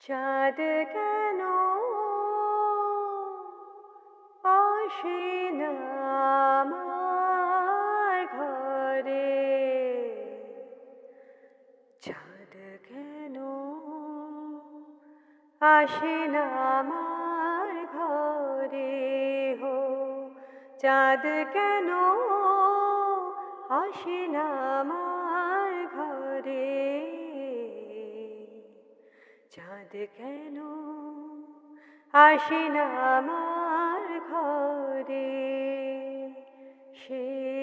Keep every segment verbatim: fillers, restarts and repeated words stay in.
চাঁদ কেন আসে না আমার ঘরে, চাঁদ কেন আসে না আমার ঘরে, হো চাঁদ কেন আসে না আমার ঘরে, চাঁদ কেন আসে না আমার ঘরে। সে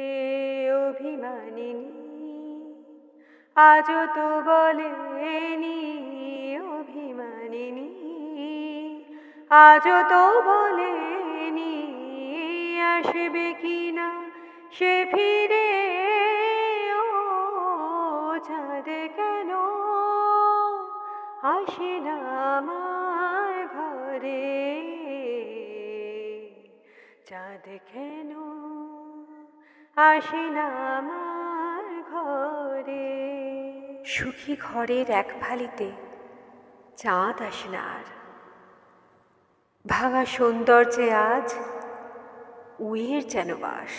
অভিমানিনী আজও তো বলেনি, অভিমানিনী আজও তো বলেনি আসবে কিনা সে ফিরে। ও চাঁদ কেন আসে না আমার ঘরে, চাঁদ কেন আসে না আমার ঘরে। সুখী ঘরের এক ফালিতে চাঁদ আসে না আর, ভাঙা সৌন্দর্যে আজ উইয়ের যেন বাস।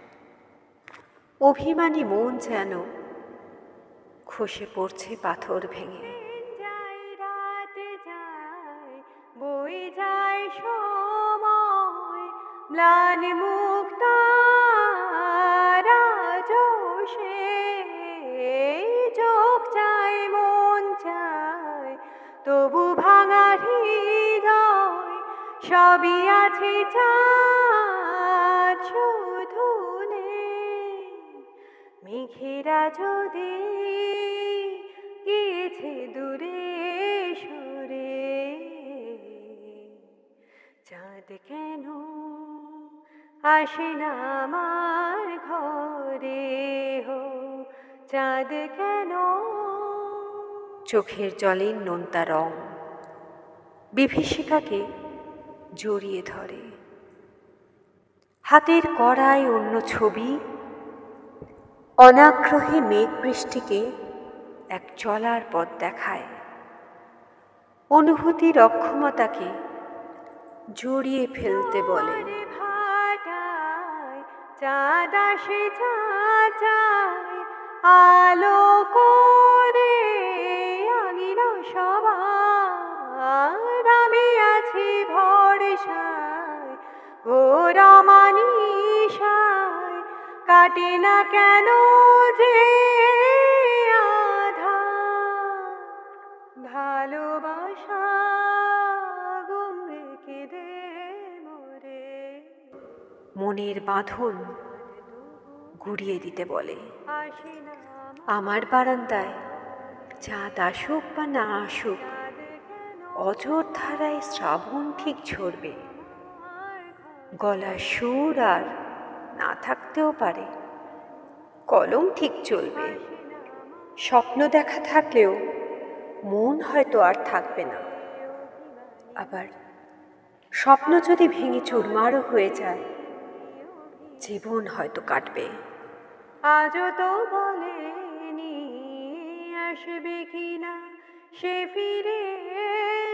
অভিমানী মন যেন খসে পড়ছে পাথর ভেঙে। যায় রাত যায় বই যায় সময়, ম্লান মুখ তার আজও চোখ চায় মন চায়, তবু ভাঙা হৃদয় সবই আছে চাঁদ শুধু নেই। মেঘেরা যদি গিয়েছে দূরে সরে, চাঁদ কেন আসে না আমার ঘরে, হো চাঁদ কেন। চোখের জলের নোনতা রং বিভীষিকাকে জড়িয়ে ধরে, হাতের কড়ায় অন্য ছবি অনাগ্রহে মেঘ বৃষ্টিকে এক চলার পথ দেখায়। অনুভূতির অক্ষমতাকে জড়িয়ে ফেলতে বলে। চাঁদ আসে চাঁদ আলো করে আঙিনা সবার, আমি আছি ভরসায় ঘোরা মানিসায়, কাটে না কেন যে আধার, ভালোবাসা গুমরে কেঁদে মরে। মনের বাঁধন গুড়িয়ে দিতে বলে। আমার বারান্দায় চাঁদ আসুক বা না আসুক, অঝোর ধারায় শ্রাবণ ঠিক ঝরবে। গলার সুর আর না থাকতেও পারে, কলম ঠিক চলবে। স্বপ্ন দেখা থাকলেও মন হয়তো আর থাকবে না, আবার স্বপ্ন যদি ভেঙে চুরমারও হয়ে যায়, জীবন হয়তো কাটবে। আজও তো বলেনি আসবে কিনা সে ফিরে।